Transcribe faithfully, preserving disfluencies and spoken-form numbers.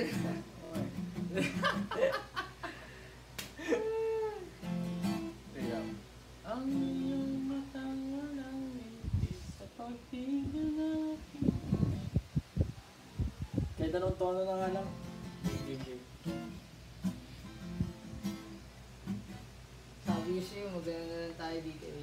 Ang iyong matang walang mintis sa pagtingin natin. Kahit anong tono na nga lang. Sabi ko sa'yo, maganda na lang tayo dito eh.